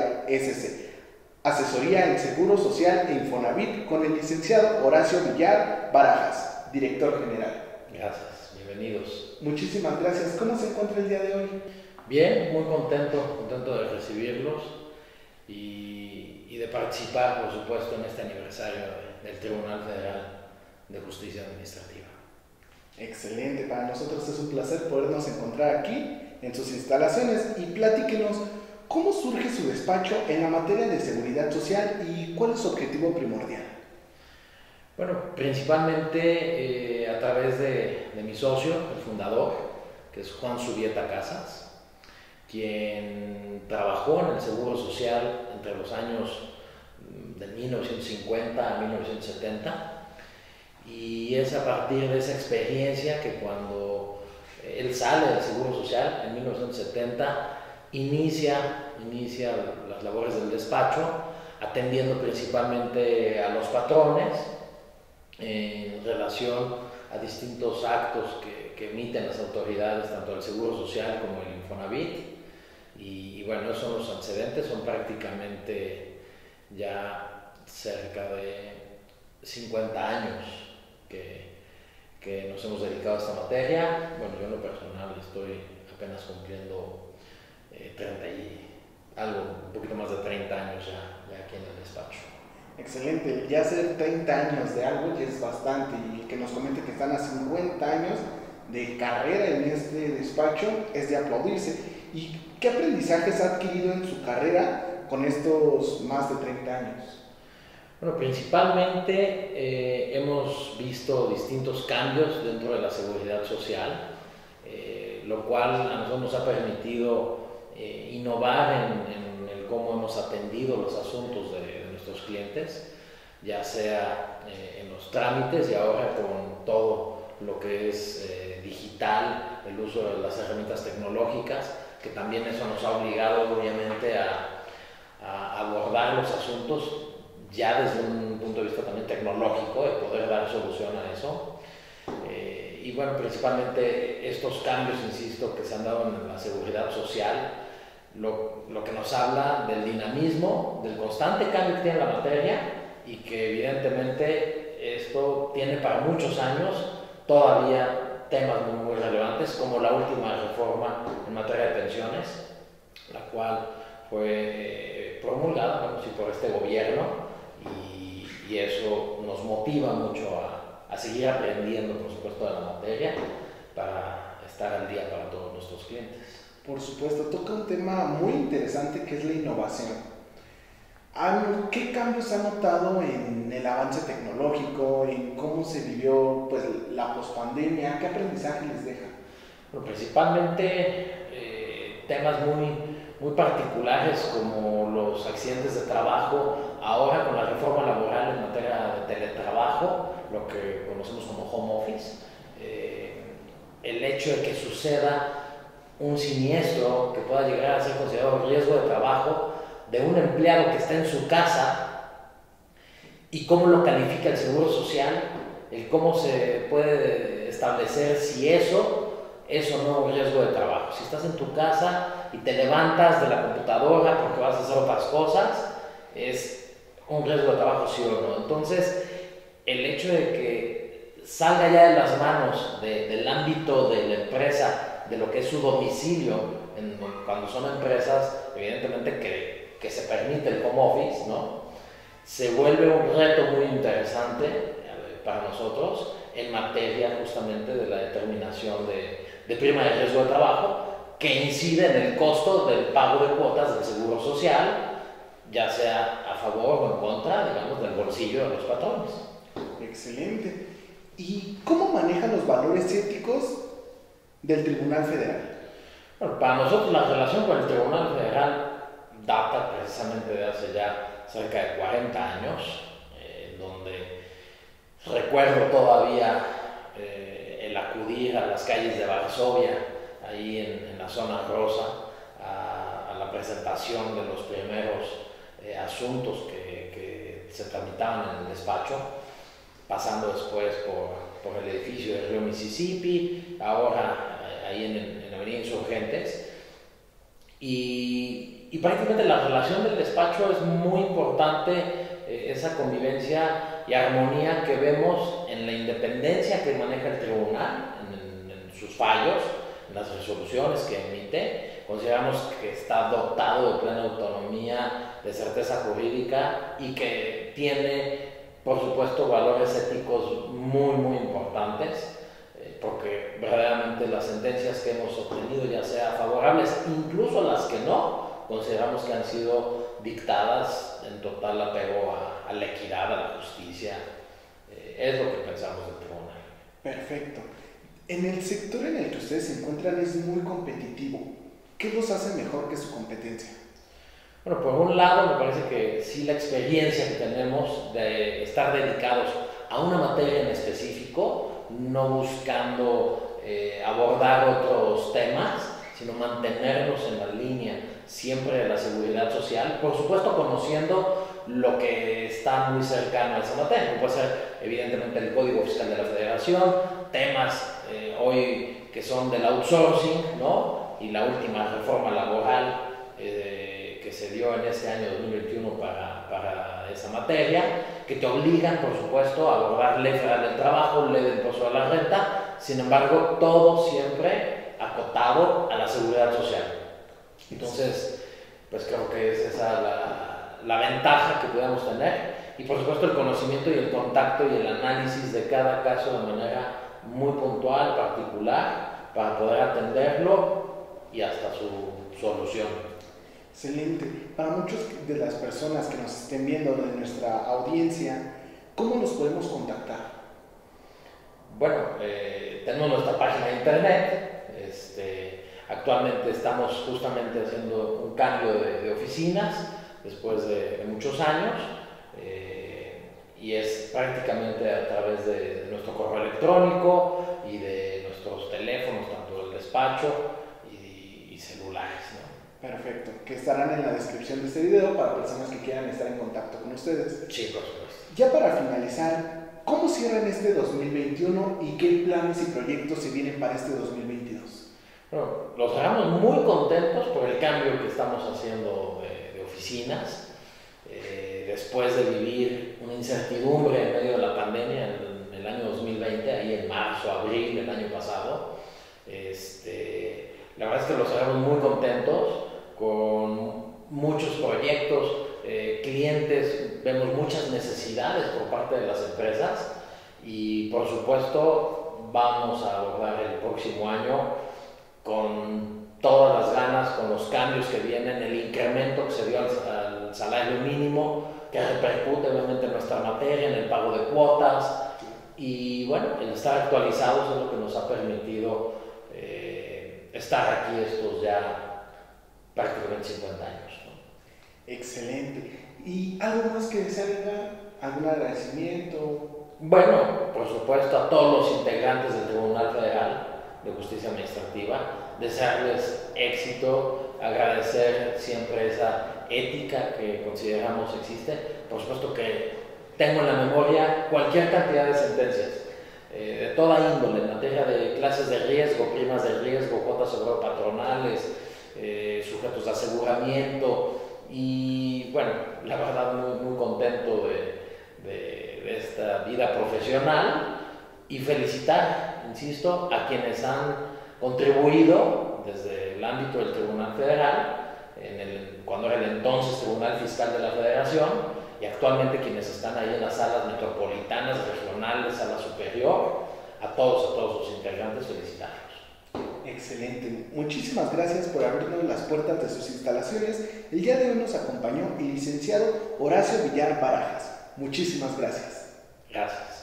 SC. Asesoría en Seguro Social e Infonavit con el licenciado Horacio Villar Barajas, director general. Gracias, bienvenidos. Muchísimas gracias. ¿Cómo se encuentra el día de hoy? Bien, muy contento de recibirlos y de participar, por supuesto, en este aniversario del Tribunal Federal de Justicia Administrativa. Excelente, para nosotros es un placer podernos encontrar aquí en sus instalaciones y platíquenos cómo surge su despacho en la materia de seguridad social y cuál es su objetivo primordial. Bueno, principalmente a través de mi socio, el fundador, que es Juan Subieta Casas, quien trabajó en el Seguro Social entre los años de 1950 a 1970, y es a partir de esa experiencia que cuando él sale del Seguro Social en 1970 inicia las labores del despacho, atendiendo principalmente a los patrones en relación a distintos actos que emiten las autoridades, tanto del Seguro Social como el Infonavit. Y bueno, esos son los antecedentes, son prácticamente ya cerca de 50 años que nos hemos dedicado a esta materia. Bueno, yo en lo personal estoy apenas cumpliendo 30 y algo, un poquito más de 30 años ya aquí en el despacho. Excelente, ya hacer 30 años de algo ya es bastante, y que nos comente que están a 50 años de carrera en este despacho es de aplaudirse. ¿Y qué aprendizajes ha adquirido en su carrera con estos más de 30 años? Bueno, principalmente hemos visto distintos cambios dentro de la seguridad social, lo cual a nosotros nos ha permitido innovar en el cómo hemos atendido los asuntos de nuestros clientes, ya sea en los trámites y ahora con todo lo que es digital, el uso de las herramientas tecnológicas, que también eso nos ha obligado obviamente a abordar los asuntos ya desde un punto de vista también tecnológico, de poder dar solución a eso. Y bueno, principalmente estos cambios, insisto, que se han dado en la seguridad social, lo que nos habla del dinamismo, del constante cambio que tiene la materia, y que evidentemente esto tiene para muchos años todavía temas muy relevantes, como la última reforma en materia de pensiones, la cual fue promulgada, bueno, sí, por este gobierno, y eso nos motiva mucho a seguir aprendiendo, por supuesto, de la materia para estar al día para todos nuestros clientes. Por supuesto, toca un tema muy interesante que es la innovación. ¿Qué cambios ha notado en el avance tecnológico, en cómo se vivió pues, la pospandemia? ¿Qué aprendizaje les deja? Bueno, principalmente temas muy particulares como los accidentes de trabajo, ahora con la reforma laboral en materia de teletrabajo, lo que conocemos como home office, el hecho de que suceda un siniestro que pueda llegar a ser considerado riesgo de trabajo de un empleado que está en su casa, y cómo lo califica el Seguro Social, el cómo se puede establecer si eso es o no un riesgo de trabajo. Si estás en tu casa y te levantas de la computadora porque vas a hacer otras cosas, ¿es un riesgo de trabajo, sí o no? Entonces, el hecho de que salga ya de las manos del ámbito de la empresa, de lo que es su domicilio, cuando son empresas, evidentemente que se permite el home office, ¿no? Se vuelve un reto muy interesante para nosotros en materia justamente de la determinación de prima de riesgo de trabajo, que incide en el costo del pago de cuotas del Seguro Social, ya sea a favor o en contra, digamos, del bolsillo de los patrones. Excelente. ¿Y cómo manejan los valores éticos del Tribunal Federal? Bueno, para nosotros la relación con el Tribunal Federal data precisamente de hace ya cerca de 40 años, donde recuerdo todavía el acudir a las calles de Varsovia, ahí en la zona rosa, a la presentación de los primeros asuntos que se tramitaban en el despacho, pasando después por el edificio del río Mississippi, ahora ahí en Avenida Insurgentes, y y prácticamente la relación del despacho es muy importante, esa convivencia y armonía que vemos en la independencia que maneja el tribunal, en sus fallos, en las resoluciones que emite. Consideramos que está dotado de plena autonomía, de certeza jurídica y que tiene, por supuesto, valores éticos muy, muy importantes, porque verdaderamente las sentencias que hemos obtenido, ya sea favorables, incluso las que no, consideramos que han sido dictadas en total apego a la equidad, a la justicia. Es lo que pensamos del tribunal. Perfecto. En el sector en el que ustedes se encuentran es muy competitivo. ¿Qué los hace mejor que su competencia? Bueno, por un lado me parece que sí, la experiencia que tenemos de estar dedicados a una materia en específico, no buscando abordar otros temas, sino mantenernos en la línea siempre de la seguridad social, por supuesto conociendo lo que está muy cercano a esa materia, como puede ser evidentemente el Código Fiscal de la Federación, temas hoy que son del outsourcing, ¿no? Y la última reforma laboral que se dio en este año 2021 para esa materia, que te obligan, por supuesto, a abordar ley federal del trabajo, ley del impuesto a la renta, sin embargo, todo siempre acotado a la seguridad social. Entonces, pues creo que es esa la ventaja que podemos tener, y por supuesto el conocimiento y el contacto y el análisis de cada caso de manera muy puntual, particular, para poder atenderlo y hasta su solución. Excelente. Para muchas de las personas que nos estén viendo de nuestra audiencia, ¿cómo nos podemos contactar? Bueno, tenemos nuestra página de internet. Actualmente estamos justamente haciendo un cambio de oficinas después de muchos años, y es prácticamente a través de nuestro correo electrónico y de nuestros teléfonos, tanto del despacho y celulares, ¿no? Perfecto, que estarán en la descripción de este video para personas que quieran estar en contacto con ustedes. Sí, por supuesto. Ya para finalizar, ¿cómo cierran este 2021 y qué planes y proyectos se vienen para este 2022? Bueno, los cerramos muy contentos por el cambio que estamos haciendo de oficinas, después de vivir una incertidumbre en medio de la pandemia en el año 2020, ahí en marzo, abril del año pasado. La verdad es que los cerramos muy contentos, con muchos proyectos, clientes, vemos muchas necesidades por parte de las empresas, y por supuesto vamos a abordar el próximo año con todas las ganas, con los cambios que vienen, el incremento que se dio al salario mínimo, que repercute obviamente en nuestra materia, en el pago de cuotas, y bueno, el estar actualizados es lo que nos ha permitido estar aquí estos ya prácticamente 50 años, ¿no? Excelente. ¿Y algo más que desea agregar? ¿Algún agradecimiento? Bueno, por supuesto a todos los integrantes del Tribunal Federal de Justicia Administrativa, desearles éxito, agradecer siempre esa ética que consideramos existe. Por supuesto que tengo en la memoria cualquier cantidad de sentencias, de toda índole, en materia de clases de riesgo, primas de riesgo, cuotas patronales, sujetos de aseguramiento, y bueno, la verdad muy contento de esta vida profesional, y felicitar, insisto, a quienes han contribuido desde el ámbito del Tribunal Federal, cuando era el entonces Tribunal Fiscal de la Federación, y actualmente quienes están ahí en las salas metropolitanas, regionales, sala superior, a todos sus integrantes, felicitarlos. Excelente. Muchísimas gracias por abrirnos las puertas de sus instalaciones. El día de hoy nos acompañó el licenciado Horacio Villar Barajas. Muchísimas gracias. Gracias.